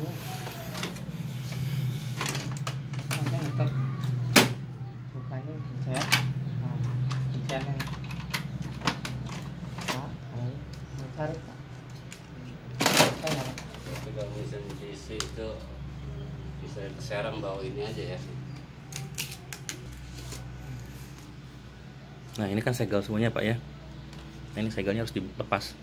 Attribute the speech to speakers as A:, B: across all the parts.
A: anu sampai ntar bukanya pencet, nah pencetnya nah ini tarik Pak.
B: Itu kalau misalnya diisi itu bisa serang bawa ini aja ya.
C: Nah ini kan segel semuanya Pak ya. Nah ini segelnya harus dilepas.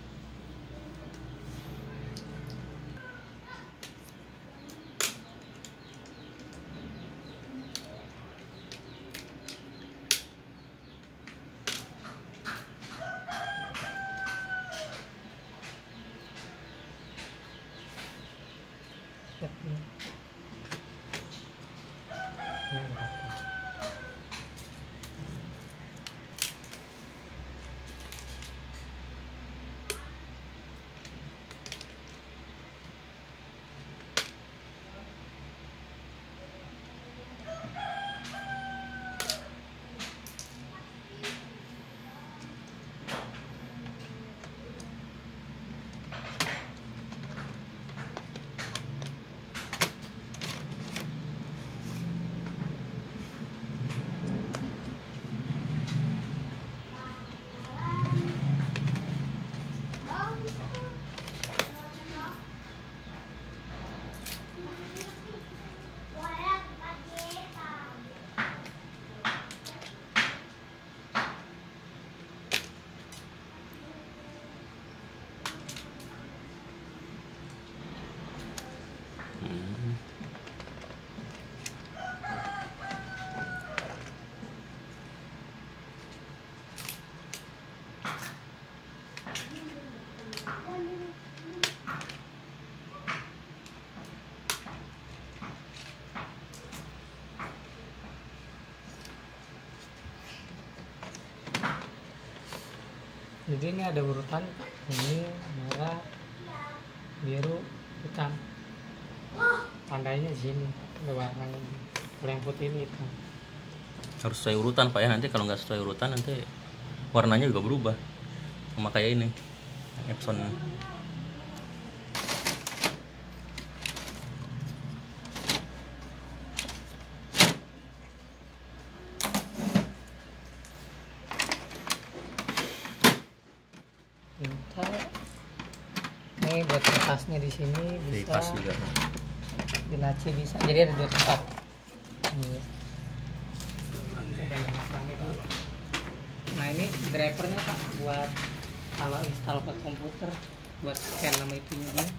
A: Jadi ini ada urutan, ini merah, biru, hitam. Tandanya di sini ada warnanya. Kalau yang putih ini hitam.
C: Harus sesuai urutan Pak ya, nanti kalau nggak sesuai urutan nanti warnanya juga berubah. Sama kayak ini Epson.
A: Ini buat kertasnya di sini
C: Di
A: bisa,
C: tas juga.
A: di laci bisa. Jadi ada 2 tempat. Ini. Nah ini drivernya Pak buat kalau install ke komputer, buat scan nama itunya dia.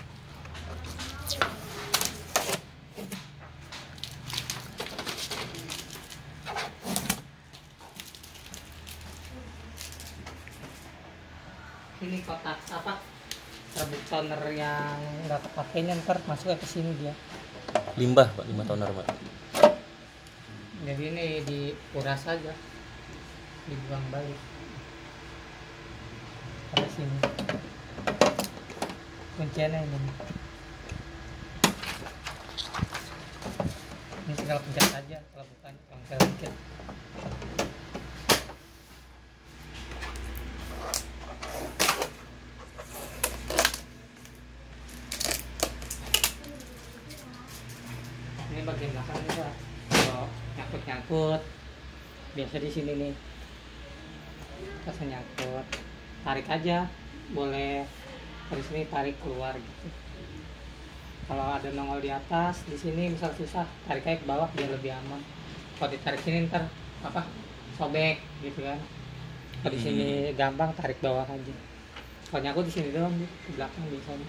A: Ini kotak apa? Serbuk toner yang nggak kepakainya ntar masuknya ke sini dia.
C: Limbah Pak, limbah toner Pak.
A: Jadi ini dikuras aja, dibuang balik ke sini. Kuncinya ini. Ini tinggal pencet aja, kalau bukan bangkel dikit. Ini bagian belakang juga. Kalau nyangkut biasa di sini nih, pas nyangkut tarik aja, boleh dari sini tarik keluar gitu. Kalau ada nongol di atas di sini misal susah, tarik aja ke bawah biar lebih aman. Kalau ditarik sini ntar apa sobek gitu kan. Kalau di sini gampang, tarik bawah aja. Kalau nyangkut di sini doang, di belakang biasanya.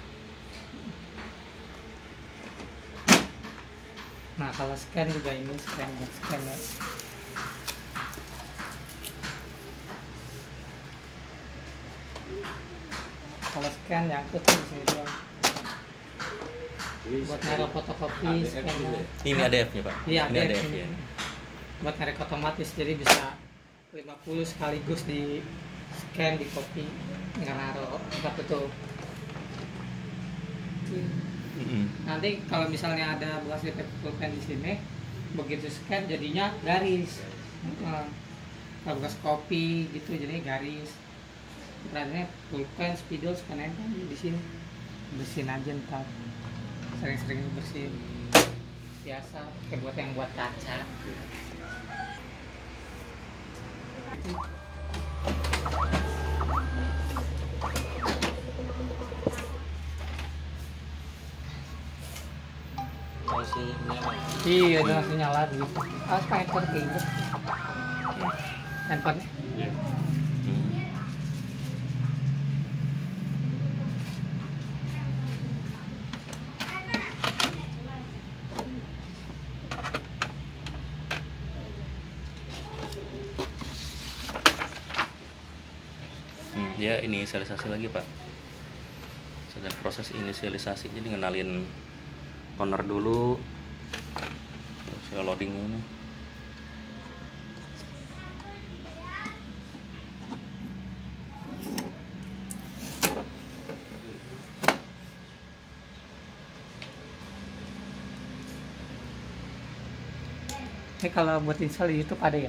A: Nah kalau scan juga ini scan ya. Kalau scan nyangkut di sini doang. Buat naruh fotokopi scannya.
C: Ini ADF-nya Pak.
A: Iya,
C: Ini ADF ya.
A: Buat narik otomatis, jadi bisa 50 sekaligus di scan, di copy, nggak naruh apa tuh. Nanti kalau misalnya ada bekas defect pulpen di sini, begitu scan jadinya garis. Kalau bekas kopi gitu jadi garis. Berarti pulpen, spidol, scan di sini. Bersihin aja ntar. sering-sering bersihin biasa kayak buat yang buat kaca.
B: Masih nyala.
A: Iya, udah langsung nyala gitu. Awas pakai handphone keinget. Handphone.
B: Iya.
C: Dia inisialisasi lagi pak, sedang proses inisialisasi, jadi ngenalin toner dulu, terus ya loading ini.
A: Ini kalau buat install di YouTube ada ya?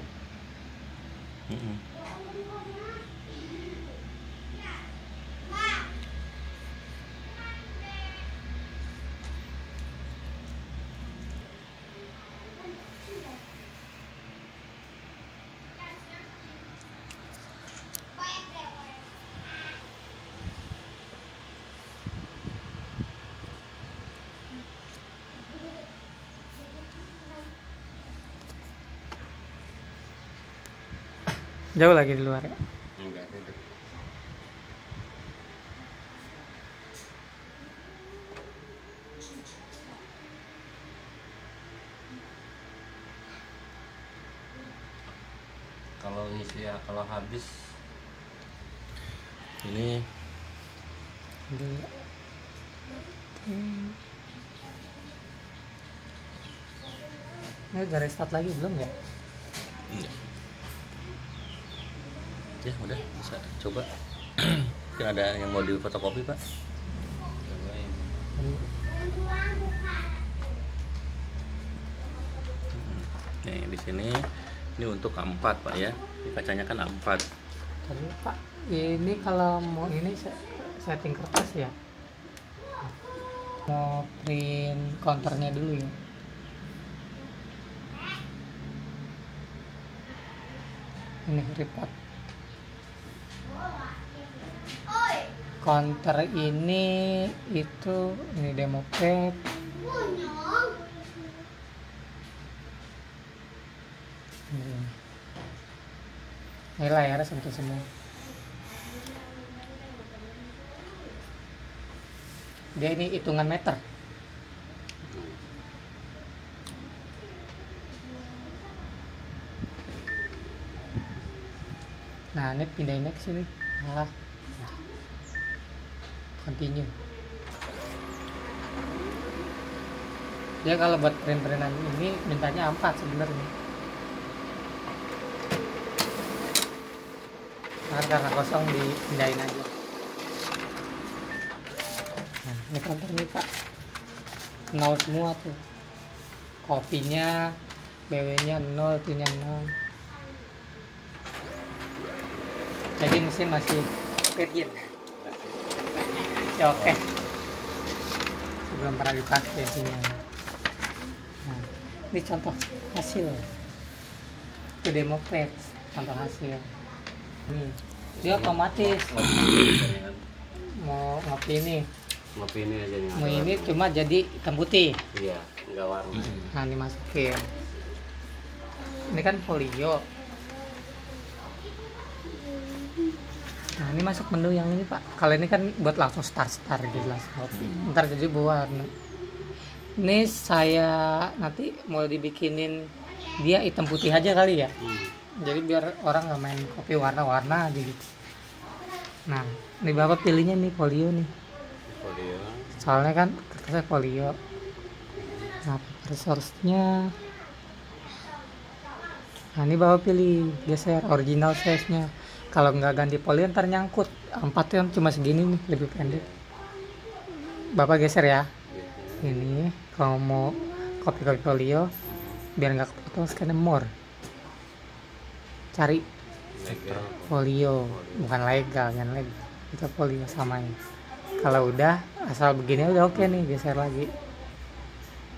A: Jauh lagi di luar ya?
B: Enggak ada. Kalau isi ya, kalau habis
C: Ini
A: Ini udah restart lagi belum ya?
C: enggak. Ya udah bisa coba. Mungkin ada yang mau di fotokopi pak?
B: cobain.
C: Nih di sini ini untuk A4 pak ya. Ini kacanya kan A4.
A: Tadi Pak, ini kalau mau ini setting kertas ya? Mau print counternya dulu ya? Ini report. Counter ini ini demo pad. Ini layarnya sentuh semua. Dia ini hitungan meter. Nah, ini pindahinnya ke sini. Nah, continue. Dia kalau buat print-printan ini mintanya A4 sebenarnya. Nah, karena kosong dipindahin aja. Nah, ini counter nih Pak. 0 semua tuh. Kopinya, BW-nya 0, punya 0. Jadi mesin masih virgin. Ya oke. Sebelum pernah dipakai mesinnya. Nah, ini contoh hasil. Itu demo pad, contoh hasil. Dia otomatis mau ngopi ini
B: Aja nih.
A: mau ini cuma jadi hitam putih.
B: Iya, enggak warna.
A: Nah, dimasukin. Ini kan folio. Nah, ini masuk menu yang ini Pak. Kalau ini kan buat langsung start gitu langsung. Ntar jadi berwarna. Ini saya nanti mau dibikinin dia hitam putih aja kali ya. Jadi biar orang nggak main kopi warna-warna aja gitu. Nah, ini Bapak pilihnya nih folio nih.
B: Folio.
A: Soalnya kan kertasnya folio. Nah, resource-nya. Nah, ini Bapak pilih geser original size-nya. Kalau nggak ganti folio ntar nyangkut. A4 yang cuma segini nih, lebih pendek. Bapak geser ya. Ini kalau mau kopi-kopi folio biar nggak kepotong scan more. Cari
B: Legal.
A: folio, bukan legal, kan legal. Itu folio samain. Kalau udah asal begini udah oke nih, geser lagi.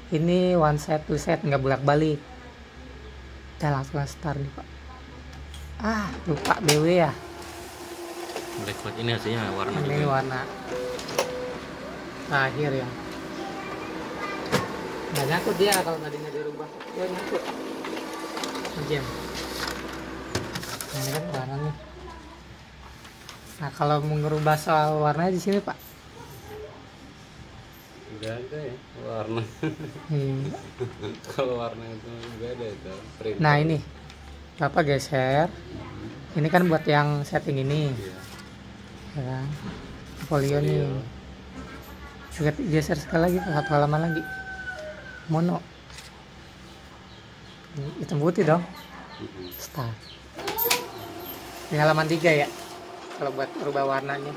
A: Ini one set two set, nggak bolak balik. Udah langsung start nih pak. Lupa BW ya.
C: Black white ini hasilnya warna
A: Ini
C: juga.
A: warna terakhir ya. Nggak nyangkut dia kalau tadinya dirubah. Nyangkut. Jam. Nah, ini kan warna nih. Nah kalau mau ngerubah soal warnanya di sini pak.
B: Nggak ada ya warna.
A: Iya.
B: Kalau warna itu nggak ada itu. Print.
A: Nah ini Bapak geser. Ini kan buat yang setting ini.
B: Iya.
A: Ya kan? Folio nih. Geser sekali lagi, satu halaman lagi. Mono. Ini hitam putih dong. Start. Di halaman 3 ya. Kalau buat berubah warnanya.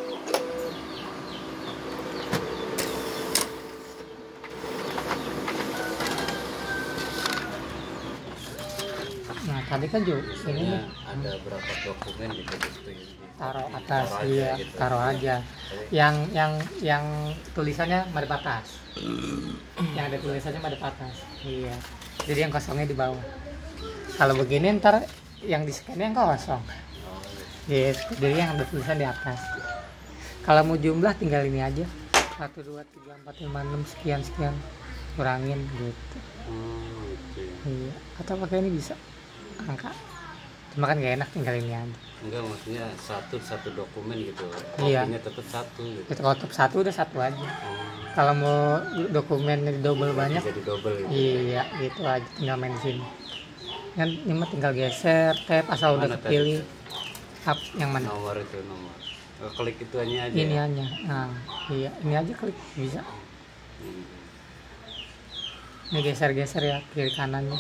A: Nah tadi kan juga ini nih,
B: Ada berapa dokumen gitu gitu.
A: taruh atas,
B: Taruh aja
A: iya
B: gitu.
A: taruh aja. Yang tulisannya madep atas. Yang ada tulisannya madep atas. Iya. Jadi yang kosongnya di bawah. Kalau begini ntar yang di scan yang kosong. Yes, jadi yang ada tulisan di atas. Kalau mau jumlah tinggal ini aja. 1 2 3 4 5 6 sekian sekian. Kurangin gitu.
B: Gitu.
A: Iya. Atau pakai ini bisa. Angka. Cuma kan gak enak tinggal ini aja.
B: Enggak, maksudnya satu dokumen gitu.
A: Iya.
B: Kopinya tetap satu gitu.
A: Itu kalau tetap satu udah satu aja.
B: Oh,
A: Kalau mau dokumennya double banyak,
B: jadi double gitu.
A: iya gitu aja tinggal main di sini. Kan ini mah tinggal geser tab asal udah
B: Mana tadi?
A: kepilih. Tab yang mana?
B: Nomor itu nomor. Klik itu aja.
A: Ini hanya. Nah, iya, ini aja klik bisa.
B: Hmm.
A: Ini geser-geser ya kiri kanannya.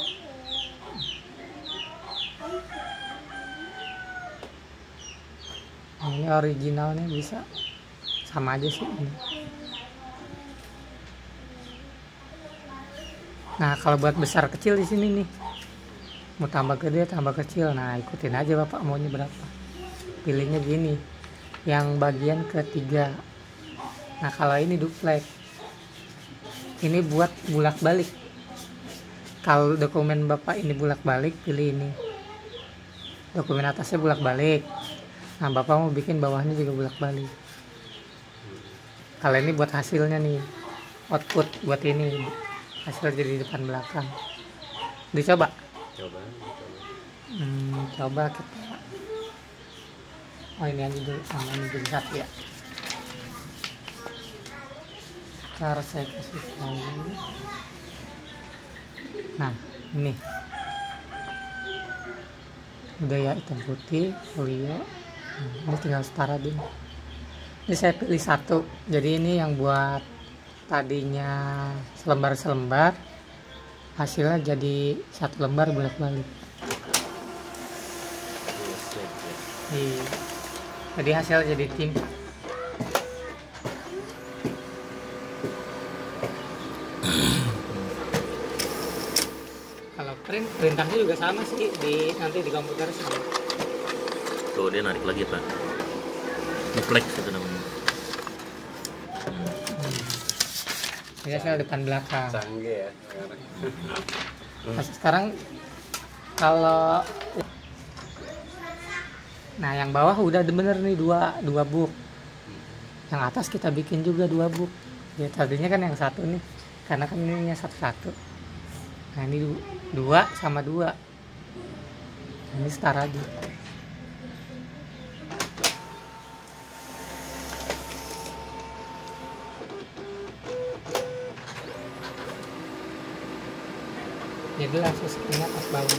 A: Nah, ini originalnya bisa sama aja sih ini. Nah kalau buat besar kecil di sini nih, mau tambah gede tambah kecil, nah ikutin aja bapak maunya berapa. Pilihnya gini, yang bagian ketiga. Nah kalau ini duplex, ini buat bulak balik. Kalau dokumen bapak ini bulak balik, pilih ini. Dokumen atasnya bulak balik. Nah bapak mau bikin bawahnya juga bulak balik. Kalau ini buat hasilnya nih, output buat ini, hasil jadi depan belakang. Dicoba.
B: Coba.
A: Coba kita. Oh ini aja dulu, sama ini jadi satu ya. Ntar saya kasih tahu. Nah ini udah ya, hitam putih folio. Ini tinggal setara dulu. Ini saya pilih satu, jadi ini yang buat tadinya selembar-selembar, hasilnya jadi satu lembar bolak-balik. Iya. Jadi hasilnya jadi tim. Kalau print, perintahnya juga sama sih, nanti di komputer sama.
C: Tuh dia narik lagi pak. Duplex itu namanya.
A: Jadi hasil depan belakang.
B: Canggih ya.
A: Nah, sekarang kalau yang bawah udah bener nih dua book. Yang atas kita bikin juga 2 book. Ya tadinya kan yang satu nih, karena kan ininya satu-satu. Nah ini 2 sama 2. Ini setara aja. Jadi langsung setengah pas bawah.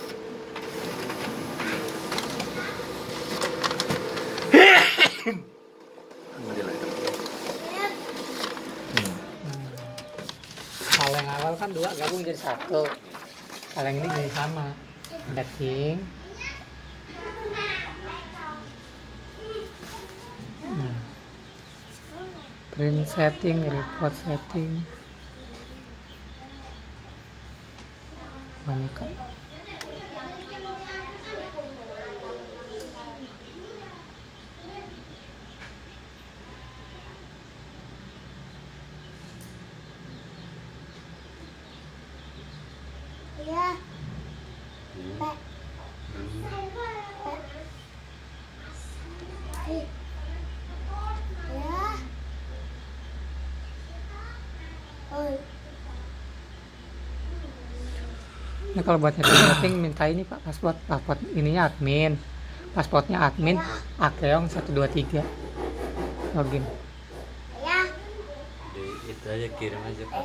A: Kalau yang awal kan 2 gabung jadi 1. Kalau yang ini jadi sama. Dating. Print setting, report setting. Banyak kan. Ini kalau buat setting minta ini Pak, paspor ininya admin, pasportnya admin Akeong 123 login.
B: Itu aja kirim aja pas.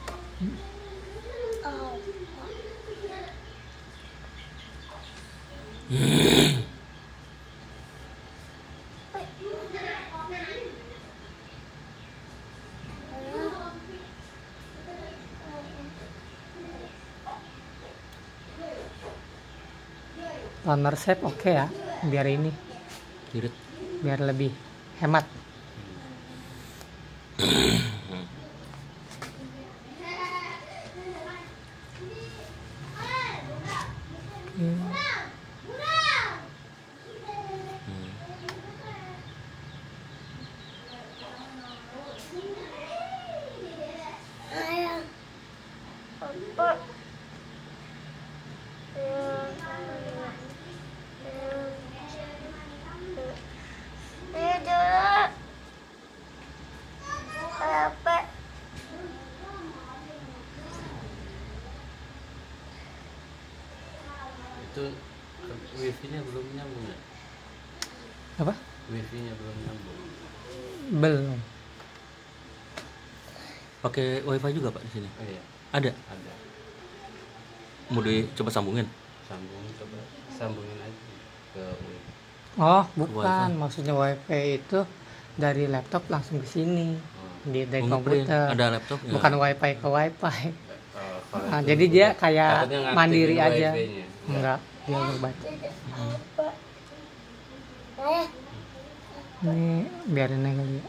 A: Toner shape oke ya, biar ini
C: Irit.
A: biar lebih hemat.
B: Itu wifi-nya belum nyambung ya?
A: Apa?
B: Wifi-nya belum nyambung.
A: Belum.
C: Pakai wifi juga Pak di sini?
B: Oh iya,
C: Ada.
B: ada.
C: Mau dicoba sambungin?
B: Sambung, coba sambungin aja ke wifi.
A: Oh, bukan.
C: Wifi.
A: Maksudnya wifi itu dari laptop langsung ke sini. Dari
C: Oh, ngeprint.
A: komputer.
C: Ada laptopnya.
A: Bukan wifi ke wifi.
B: Kalau
A: Nah,
B: itu
A: jadi dia
B: udah-
A: kayak
B: takutnya ngaktifin
A: mandiri aja.
B: wifi-nya.
A: Enggak, dia berbaca. Ini biarin aja kali ya.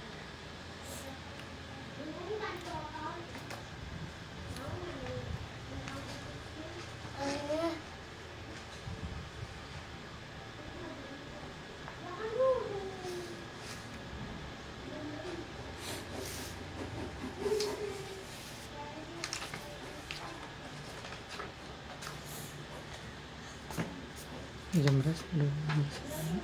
A: Jam berapa? Udah habis.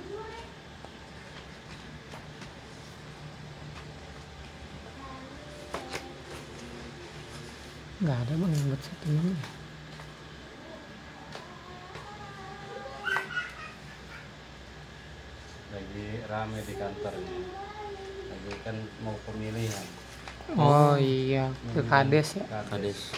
A: Nggak ada bang yang buat settingan ya.
B: Lagi rame di kantornya. Lagi kan mau pemilihan.
A: Oh iya, ke kades ya.
C: Kades.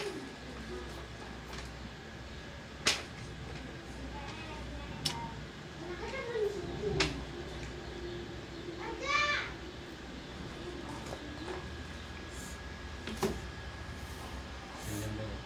B: Pinjam dulu.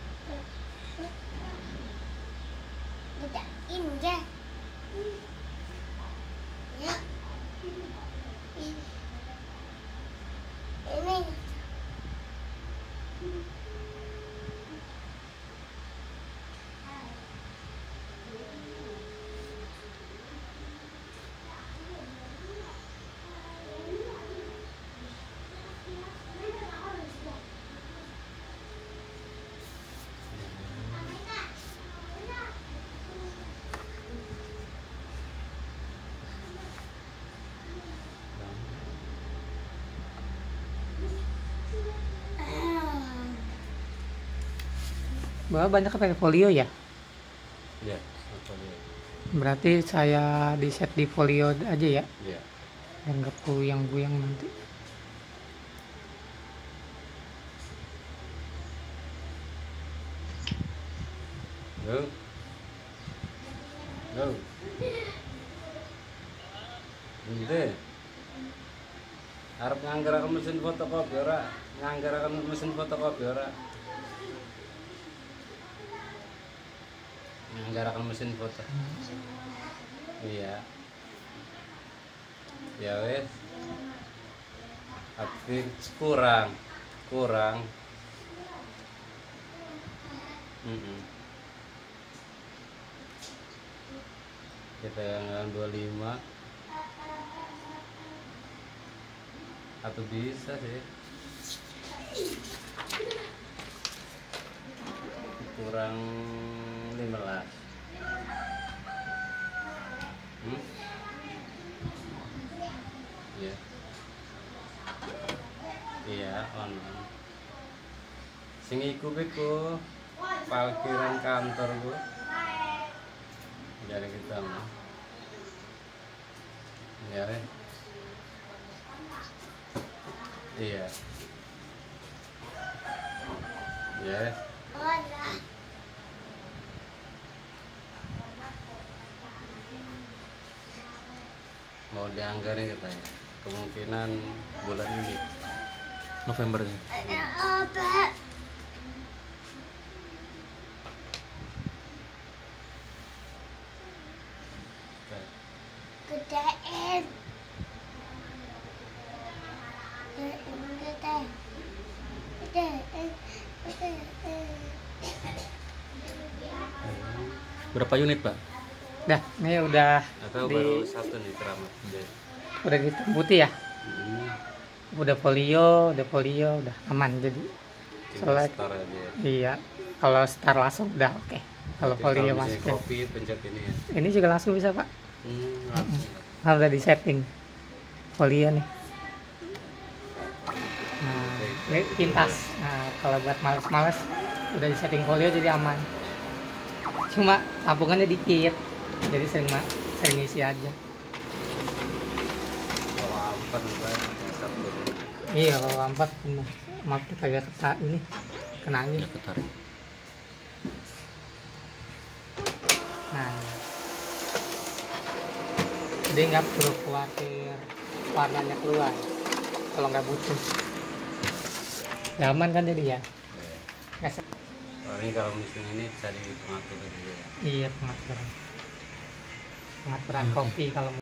A: Bapak banyak pakai folio ya.
B: Ya, apa dia?
A: Berarti saya di set di folio aja ya.
B: Ya.
A: Biar nggak buyang-buyang nanti.
B: Go. Go. Ente. Arep nganggaraken mesin fotokopi ora? Nganggaraken mesin fotokopi ora? Nganggaraken mesin foto. Iya. Ya wes. Aktif kurang. Kurang. Kita yang 25 atau bisa sih kurang 15. Iya. Iya, online. Sing iku beku parkiran kantor ku. Dari kita mah. Ya. Iya. Ya. Mau dianggarin katanya. Kemungkinan bulan ini.
C: November ini.
D: Gedein.
C: Berapa unit, Pak?
A: Dah, ini udah
B: Atau baru satu nih keramat.
A: udah gitu putih ya. Udah polio, udah aman jadi.
B: Tinggal
A: Soalnya
B: start aja.
A: iya, kalau start langsung udah oke. Kalau
B: Jadi
A: polio
B: kalau
A: masukin.
B: misalnya kopi pencet ini ya.
A: Ini juga langsung bisa Pak.
B: Langsung.
A: Nah, udah di setting folio nih. Nah, ini pintas. Nah, kalau buat males-males udah di setting folio jadi aman. Cuma tabungannya dikit, jadi sering isi aja.
B: Kalau ampan banyak satu.
A: Iya, kalau lambat maaf kayak ini kena angin.
C: Ya ketarik.
A: Nah, jadi nggak perlu khawatir warnanya keluar kalau nggak butuh. Nyaman kan jadi ya. Nggak se-
B: Ini kalau mesin ini cari pengatur juga ya.
A: Iya, pengaturan kopi kalau